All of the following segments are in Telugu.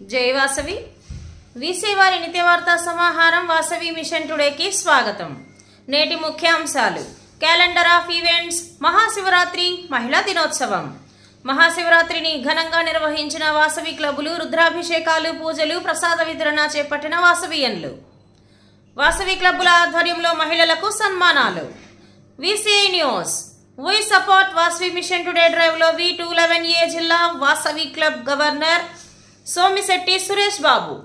జై వాసవి వీసీ వారి నిత్యవార్తా సమాహారం వాసవి మిషన్ టుడేకి స్వాగతం. నేటి ముఖ్యాంశాలు: క్యాలెండర్ ఆఫ్ ఈవెంట్స్, మహాశివరాత్రి, మహిళా దినోత్సవం. మహాశివరాత్రిని ఘనంగా నిర్వహించిన వాసవి క్లబ్బులు, రుద్రాభిషేకాలు, పూజలు, ప్రసాద వితరణ చేపట్టిన వాసవియన్లు. వాసవి క్లబ్బుల ఆధ్వర్యంలో మహిళలకు సన్మానాలు. VCI news. We support Vasavi mission today drive లో V211A జిల్లా వాసవి క్లబ్ గవర్నర్ సోమిశెట్టి సురేష్ బాబు.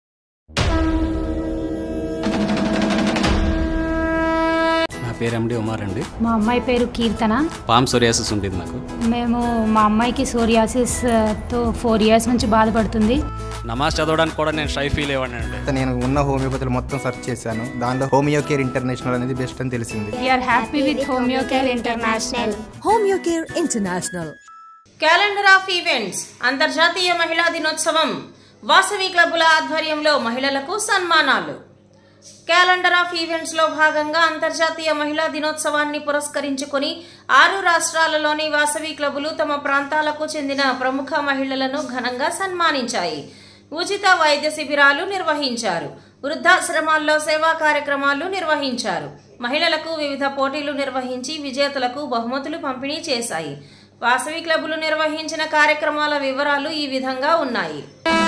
పేరు ఎండి ఉమార్ అండి. మా అమ్మాయి పేరు కీర్తన. పామ్ సోరియాసిస్ ఉంటుంది నాకు. మా అమ్మాయికి సోరియాసిస్ తో 4 years నుంచి బాధపడుతుంది. నమాజ్ చదవడానికి కూడా నేను షై ఫీల్ అయ్యానండి. నేను ఉన్న హోమియోపతిలో మొత్తం సెర్చ్ చేశాను. దానిలో హోమియో కేర్ ఇంటర్నేషనల్ అనేది బెస్ట్ అని తెలిసింది. We are happy with homeo care international. Homeo care international. Calendar of events, అంతర్జాతీయ మహిళా దినోత్సవం. వాసవి క్లబ్బుల ఆధ్వర్యంలో మహిళలకు సన్మానాలు. క్యాలెండర్ ఆఫ్ ఈవెంట్స్ లో భాగంగా అంతర్జాతీయ మహిళా దినోత్సవాన్ని పురస్కరించుకుని 6 రాష్ట్రాలలోని వాసవి క్లబ్బులు తమ ప్రాంతాలకు చెందిన ప్రముఖ మహిళలను ఘనంగా సన్మానించాయి. ఉచిత వైద్య శిబిరాలు నిర్వహించారు. వృద్ధాశ్రమాల్లో సేవా కార్యక్రమాలు నిర్వహించారు. మహిళలకు వివిధ పోటీలు నిర్వహించి విజేతలకు బహుమతులు పంపిణీ చేశాయి. వాసవి క్లబ్బులు నిర్వహించిన కార్యక్రమాల వివరాలు ఈ విధంగా ఉన్నాయి.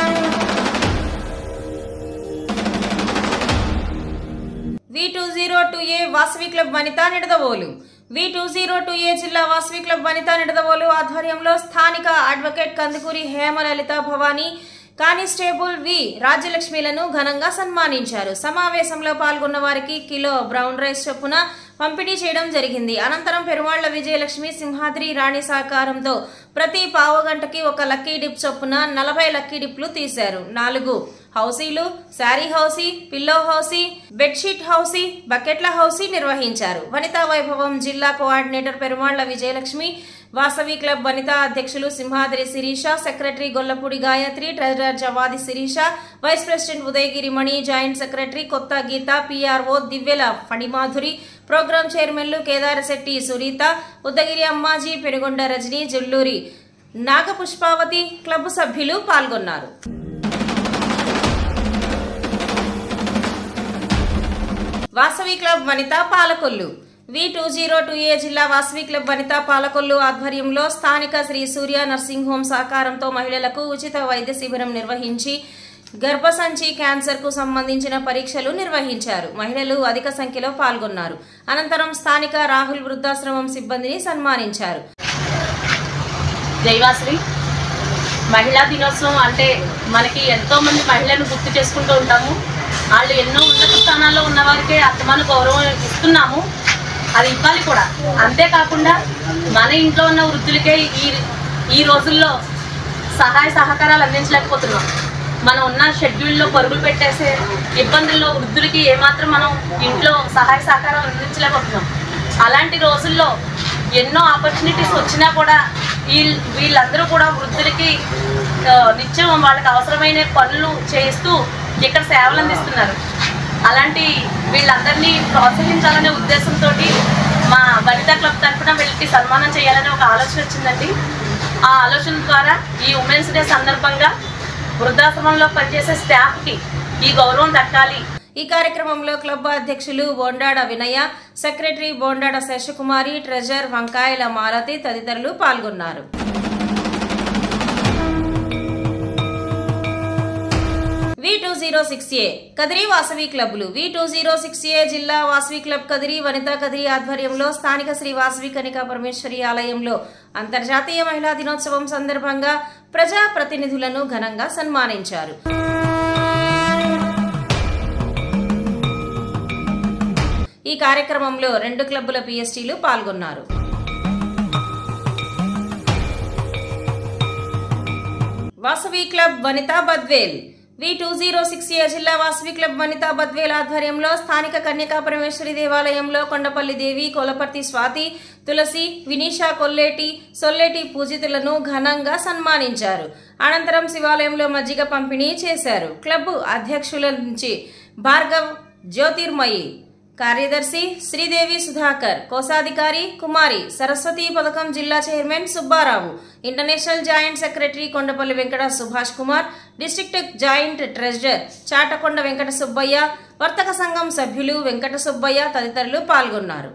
V202A Vasavi club Vanitha Nidadavolu. V202A జిల్లా వాసవి క్లబ్ వనితా నిడదవోలు ఆధ్వర్యంలో స్థానిక advocate Kandukuri Hemalalitha Bhavani, constable V రాజ్యలక్ష్మిలను ఘనంగా సన్మానించారు. సమావేశంలో పాల్గొన్న వారికి కిలో బ్రౌన్ రైస్ చొప్పున పంపిణీ చేయడం జరిగింది. అనంతరం పెరుమాళ్ల విజయలక్ష్మి, సింహాద్రి రాణి సహకారంతో ప్రతి పావుగంటకి ఒక లక్కీ డిప్ చొప్పున 40 లక్కీ డిప్లు తీశారు. 4 హౌసీలు, saree housie, pillow housie, bedsheet housie, బకెట్ల హౌసీ నిర్వహించారు. వనితా వైభవం జిల్లా కోఆర్డినేటర్ పెరుమాళ్ల విజయలక్ష్మి, వాసవి క్లబ్ వనితా అధ్యక్షులు Simhadri Sirisha, secretary Gollapudi Gayatri, treasurer Javadi Sirisha, vice president Udayagiri Mani, joint secretary Kotha Geetha, PRO Divyala Phanimadhuri, program చైర్మన్లు కేదారశెట్టి సునీత, ఉదయగిరి అమ్మాజీ, పెనుగొండ రజని, జుల్లూరి నాగపుష్పావతి క్లబ్ సభ్యులు పాల్గొన్నారు. వాసవి క్లబ్ వనితా పాలకొల్లు. V202A జిల్లా వాసవి క్లబ్ వనితా పాలకొల్లు ఆధ్వర్యంలో స్థానిక శ్రీ సూర్య నర్సింగ్ హోమ్ సహకారంతో మహిళలకు ఉచిత వైద్య శిబిరం నిర్వహించి గర్భసంచి క్యాన్సర్ కు సంబంధించిన పరీక్షలు నిర్వహించారు. మహిళలు అధిక సంఖ్యలో పాల్గొన్నారు. అనంతరం స్థానిక రాహుల్ వృద్ధాశ్రమం సిబ్బందిని సన్మానించారు. జైవాసవి మహిళా దినోత్సవం అంటే మనకి ఎంతో మంది మహిళలను గుర్తు చేసుకుంటూ ఉంటాము. వాళ్ళు ఎన్నో ఉన్నత స్థానాల్లో ఉన్న వారికే అత్తమాను గౌరవం ఇస్తున్నాము, అది ఇవ్వాలి కూడా. అంతేకాకుండా మన ఇంట్లో ఉన్న వృద్ధులకే ఈ రోజుల్లో సహాయ సహకారాలు అందించలేకపోతున్నాం. మనం ఉన్న షెడ్యూల్లో పరుగులు పెట్టేసే ఇబ్బందుల్లో వృద్ధులకి ఏమాత్రం మనం ఇంట్లో సహాయ సహకారాలు అందించలేకపోతున్నాం. అలాంటి రోజుల్లో ఎన్నో ఆపర్చునిటీస్ వచ్చినా కూడా వీళ్ళందరూ కూడా వృద్ధులకి నిత్యం వాళ్ళకి అవసరమైన పనులు చేస్తూ ఇక్కడ సేవలు అందిస్తున్నారు. అలాంటి వీళ్ళందరినీ ప్రోత్సహించాలనే ఉద్దేశంతో మా వనితా క్లబ్ తరఫున వీళ్ళకి సన్మానం చేయాలనే ఒక ఆలోచన వచ్చిందండి. ఆ ఆలోచన ద్వారా ఈ ఉమెన్స్ డే సందర్భంగా వృద్ధాశ్రమంలో పనిచేసే స్టాఫ్కి ఈ గౌరవం దక్కాలి. ఈ కార్యక్రమంలో క్లబ్ అధ్యక్షులు బోండాడ వినయ, సెక్రటరీ బోండాడ శేషకుమారి, ట్రెజరర్ వంకాయల మాలతి తదితరులు పాల్గొన్నారు. V206A కదిరి వాసవి క్లబ్లు. V206A జిల్లా వాసవి క్లబ్ కదిరి వనితా కదిరి ఆధ్వర్యంలో స్థానిక శ్రీ వాసవి కనికా పరమేశ్వరి ఆలయంలో అంతర్జాతీయ మహిళా దినోత్సవం సందర్భంగా ప్రజా ప్రతినిధులను ఘనంగా సన్మానించారు. ఈ కార్యక్రమంలో 2 క్లబ్బుల పిఎస్టీలు పాల్గొన్నారు. వాసవి క్లబ్ వనితా బద్వేల్. V206A జిల్లా వాసవి క్లబ్ వనితా బద్వేల్ ఆధ్వర్యంలో స్థానిక కన్యకా పరమేశ్వరి దేవాలయంలో కొండపల్లి దేవి, కోలపర్తి స్వాతి, తులసి, వినీషా కొల్లేటి, సొల్లేటి పూజితులను ఘనంగా సన్మానించారు. అనంతరం శివాలయంలో మజ్జిగ పంపిణీ చేశారు. క్లబ్ అధ్యక్షుల నుంచి భార్గవ్, జ్యోతిర్మయి, కార్యదర్శి శ్రీదేవి సుధాకర్, కోశాధికారి కుమారి, సరస్వతి పథకం జిల్లా chairman Subbarao, international joint secretary Kondapalli Venkata Subhash Kumar, district joint treasurer Chatakonda Venkata Subbaiah, వర్తక సంఘం సభ్యులు వెంకట సుబ్బయ్య తదితరులు పాల్గొన్నారు.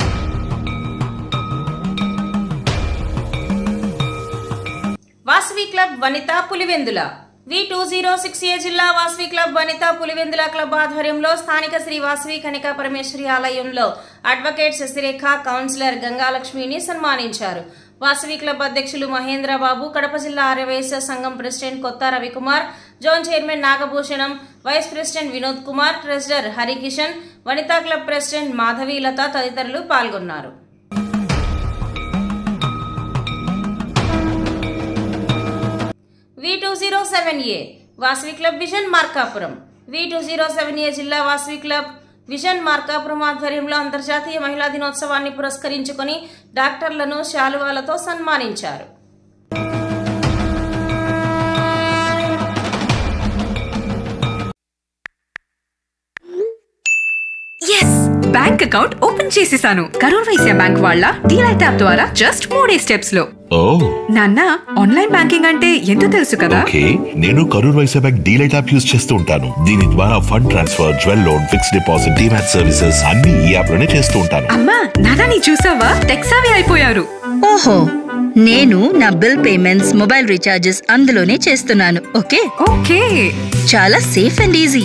వాసవి క్లబ్ వనిత పులివెందుల V206A జిల్లా వాసవి క్లబ్ వనిత పులివెందుల క్లబ్ ఆధ్వర్యంలో స్థానిక శ్రీ వాసవి కనికా పరమేశ్వరి ఆలయంలో అడ్వకేట్ శశిరేఖ, కౌన్సిలర్ గంగాలక్ష్మిని సన్మానించారు. వాసవి క్లబ్ అధ్యక్షులు మహేంద్రబాబు, కడప జిల్లా ఆర్యవైశ్య సంఘం president Kotha Ravikumar, zone chairman Nagabhushanam, vice president Vinod Kumar, treasurer Harikishan, Vanitha club president Madhavilatha తదితరులు పాల్గొన్నారు. V207A Vasavi club vision Markapuram. V207A జిల్లా వాసవి క్లబ్ విజన్ మార్కాపురం ఆధ్వర్యంలో అంతర్జాతీయ మహిళా దినోత్సవాన్ని పురస్కరించుకుని డాక్టర్లను శాలువాలతో సన్మానించారు. బ్యాంక్ అకౌంట్ ఓపెన్ చేసేసాను. కరూర్ వైశ్య బ్యాంక్ వాళ్ళ డీలైట్ యాప్ ద్వారా జస్ట్ 3 స్టెప్స్ లో. నాన్న, ఆన్లైన్ బ్యాంకింగ్ అంటే ఎంతో తెలుసు కదా. ఓకే, నేను Karur Vysya bank DLite app use చేస్తూ ఉంటాను. దీని ద్వారా fund transfer, jewel loan, fixed deposit, demat services అన్ని ఈ యాప్ లోనే చేస్తూ ఉంటాను. అమ్మా, నాన్న నీ చూసావా, టెక్సావి అయిపోయారు. ఓహో, నేను నా బిల్ పేమెంట్స్, మొబైల్ రీఛార్జెస్ అందులోనే చేస్తున్నాను. ఓకే ఓకే, చాలా సేఫ్ అండ్ ఈజీ.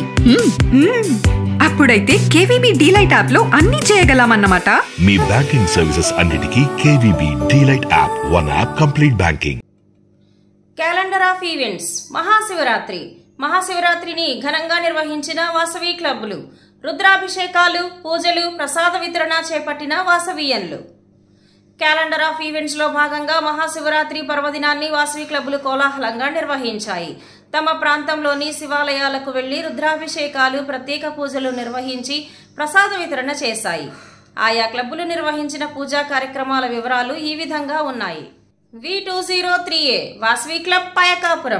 అప్పుడైతే కేవీబీ డీలైట్ యాప్ లో అన్ని చేయగలమన్నమాట. మీ బ్యాంకింగ్ సర్వీసెస్ అన్నిటికీ KVB DLite app, one app complete banking. Calendar of events. మహాశివరాత్రిని ఘనంగా నిర్వహించిన వాసవి క్లబ్లు, రుద్రాభిషేకాలు, పూజలు, ప్రసాద వితరణ చేపట్టిన వాసవీయన్లు. క్యాలెండర్ ఆఫ్ ఈవెంట్స్ లో భాగంగా మహాశివరాత్రి పర్వదినాన్ని వాసవి క్లబ్లు కోలాహలంగా నిర్వహించాయి. తమ ప్రాంతంలోని శివాలయాలకు వెళ్లి రుద్రాభిషేకాలు, ప్రత్యేక పూజలు నిర్వహించి ప్రసాద వితరణ చేశాయి. ఆయా క్లబ్బులు నిర్వహించిన పూజా కార్యక్రమాల వివరాలు ఈ విధంగా ఉన్నాయి. V203A Vasavi club Payakapuram.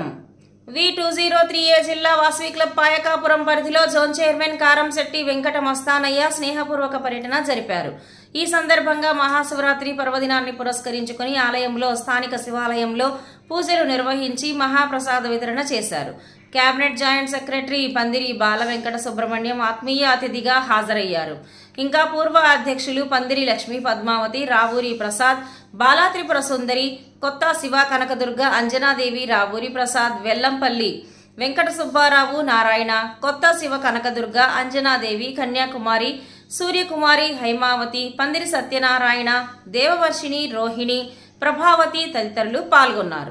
V203A జిల్లా వాసవి క్లబ్ పాయకాపురం పరిధిలో జోన్ చైర్మన్ కారంశెట్టి వెంకట మస్తానయ్య స్నేహపూర్వక పర్యటన జరిపారు. ఈ సందర్భంగా మహాశివరాత్రి పర్వదినాన్ని పురస్కరించుకుని ఆలయంలో స్థానిక శివాలయంలో పూజలు నిర్వహించి మహాప్రసాద వితరణ చేశారు. కేబినెట్ జాయింట్ సెక్రటరీ పందిరి బాల వెంకట సుబ్రహ్మణ్యం ఆత్మీయ అతిథిగా హాజరయ్యారు. ఇంకా పూర్వ అధ్యక్షులు పందిరి లక్ష్మీ పద్మావతి, రావూరి ప్రసాద్, బాలా త్రిపుర సుందరి, కొత్త శివ కనకదుర్గ, అంజనాదేవి, రావూరి ప్రసాద్, వెల్లంపల్లి వెంకట సుబ్బారావు, నారాయణ, కొత్త శివ కనకదుర్గ, అంజనాదేవి, కన్యాకుమారి, సూర్యకుమారి, హైమావతి, పందిరి సత్యనారాయణ, దేవవర్షిణి, రోహిణి, ప్రభావతి తదితరులు పాల్గొన్నారు.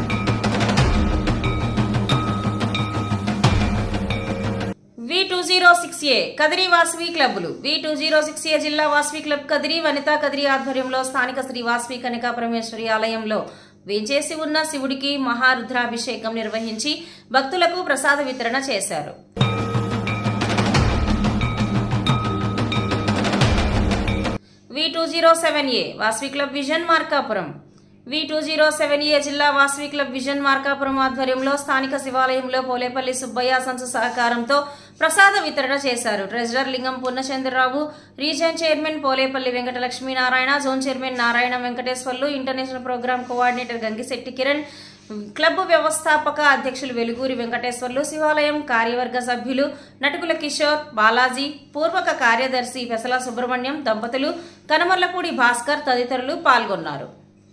V206A కదిరి వాసవి క్లబ్లు. V206A జిల్లా వాసవి క్లబ్ కదిరి వనితా కదిరి ఆధ్వర్యంలో స్థానిక శ్రీ వాసవి కనికా పరమేశ్వరి ఆలయంలో వేంచేసి ఉన్న శివుడికి మహారుద్రాభిషేకం నిర్వహించి భక్తులకు ప్రసాద వితరణ చేశారు. V207A Vasavi club vision Markapuram. V207A జిల్లా వాసవి క్లబ్ విజన్ మార్కాపురం ఆధ్వర్యంలో స్థానిక శివాలయంలో పోలేపల్లి సుబ్బయ్య సంస్థ సహకారంతో ప్రసాద వితరణ చేశారు. Treasurer Lingam Purnachandrarao, region chairman Polepalli Venkata Lakshminarayana, zone chairman Narayana Venkateswarlu, international program coordinator Gangisetti Kiran, club వ్యవస్థాపక అధ్యక్షులు వెలుగూరి వెంకటేశ్వర్లు, శివాలయం కార్యవర్గ సభ్యులు నటుకుల కిషోర్, బాలాజీ, పూర్వక కార్యదర్శి పెసల సుబ్రహ్మణ్యం దంపతులు, కనమర్లపూడి భాస్కర్ తదితరులు పాల్గొన్నారు.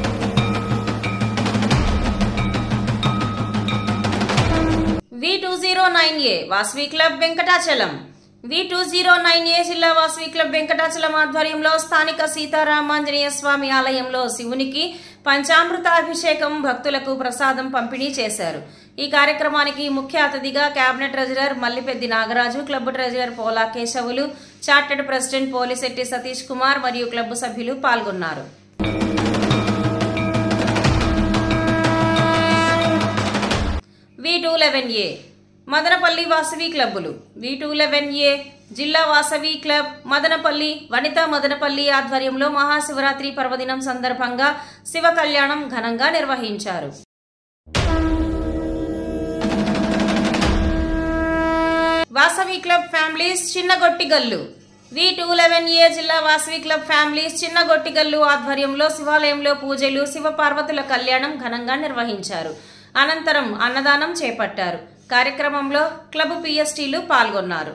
V209A Vasavi club Venkatachalam. V209A జిల్లా వాసవి క్లబ్ వెంకటాచలం ఆధ్వర్యంలో స్థానిక సీతారామాంజనేయ స్వామి ఆలయంలో శివునికి పంచామృతాభిషేకం, భక్తులకు ప్రసాదం పంపిణీ చేశారు. ఈ కార్యక్రమానికి ముఖ్య అతిథిగా cabinet treasurer Mallipeddi Nagaraju, club treasurer Pola Kesavulu, chartered president Polisetti Satish Kumar మరియు క్లబ్ సభ్యులు పాల్గొన్నారు. V211A మదనపల్లి వాసవి క్లబ్బులు. V211A జిల్లా వాసవి క్లబ్ మదనపల్లి వనితా మదనపల్లి ఆధ్వర్యంలో మహాశివరాత్రి పర్వదినం సందర్భంగా శివ కళ్యాణం ఘనంగా నిర్వహించారు. Vasavi club families Chinnagottigallu. V211A జిల్లా వాసవి క్లబ్ ఫ్యామిలీస్ చిన్న గొట్టిగల్లు ఆధ్వర్యంలో శివాలయంలో పూజలు శివ పార్వతుల కళ్యాణం ఘనంగా నిర్వహించారు. అనంతరం అన్నదానం చేపట్టారు. కార్యక్రమంలో క్లబ్ పిఎస్టీలు పాల్గొన్నారు.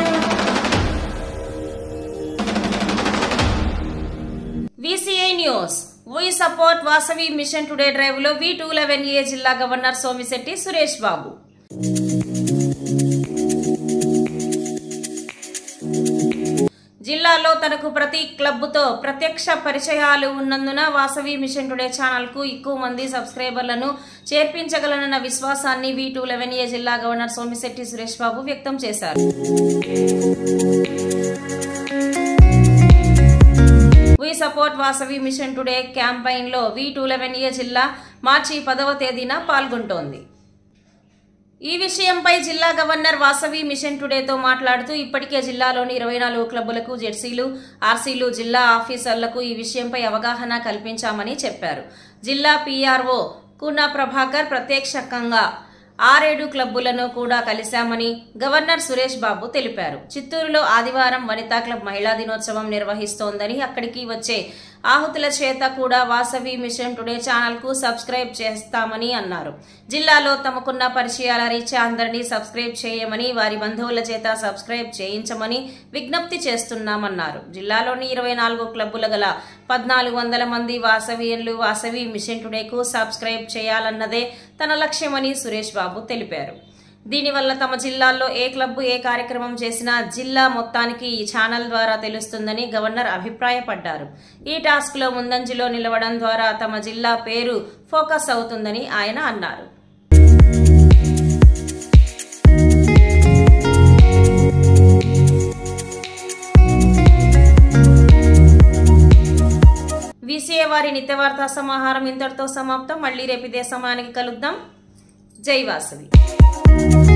VCI news We support Vasavi mission today drive లో V211A జిల్లా గవర్నర్ సోమిశెట్టి సురేష్ బాబు. జిల్లాలో తనకు ప్రతి క్లబ్తో ప్రత్యక్ష పరిచయాలు ఉన్నందున వాసవి మిషన్ టుడే ఛానల్ కు ఎక్కువ మంది సబ్స్క్రైబర్లను చేర్పించగలనన్న విశ్వాసాన్ని V211A జిల్లా గవర్నర్ సోమిశెట్టి సురేష్ బాబు వ్యక్తం చేశారు. We support Vasavi mission today campaign లో V211A జిల్లా మార్చి 10వ తేదీన పాల్గొంటోంది. ఈ విషయంపై జిల్లా గవర్నర్ వాసవి మిషన్ టుడేతో మాట్లాడుతూ ఇప్పటికే జిల్లాలోని 24 క్లబ్బులకు జెర్సీలు, ఆర్సీలు, జిల్లా ఆఫీసర్లకు ఈ విషయంపై అవగాహన కల్పించామని చెప్పారు. జిల్లా PRO కూనా ప్రభాకర్ ప్రత్యక్షంగా 6-7 క్లబ్బులను కూడా కలిశామని గవర్నర్ సురేష్ బాబు తెలిపారు. చిత్తూరులో ఆదివారం వనితా క్లబ్ మహిళా దినోత్సవం నిర్వహిస్తోందని అక్కడికి వచ్చే ఆహుతుల చేత కూడా వాసవి మిషన్ టుడే ఛానల్ కు సబ్స్క్రైబ్ చేస్తామని అన్నారు. జిల్లాలో తమకున్న పరిచయాల రీత్యా అందరినీ సబ్స్క్రైబ్ చేయమని, వారి బంధువుల చేత సబ్స్క్రైబ్ చేయించమని విజ్ఞప్తి చేస్తున్నామన్నారు. జిల్లాలోని 24 క్లబ్బుల గల 1400 మంది వాసవియన్లు వాసవి మిషన్ టుడేకు సబ్స్క్రైబ్ చేయాలన్నదే తన లక్ష్యమని సురేష్ బాబు తెలిపారు. దీనివల్ల తమ జిల్లాల్లో ఏ క్లబ్బు ఏ కార్యక్రమం చేసినా జిల్లా మొత్తానికి ఈ ఛానల్ ద్వారా తెలుస్తుందని గవర్నర్ అభిప్రాయపడ్డారు. ఈ టాస్క్ లో ముందంజలో నిలవడం ద్వారా తమ జిల్లా పేరు ఫోకస్ అవుతుందని ఆయన అన్నారు. VCA వారి నిత్యవార్తా సమాహారం ఇంతటితో సమాప్తం. మళ్ళీ రేపు ఇదే సమయానికి కలుద్దాం. జై వాసవి.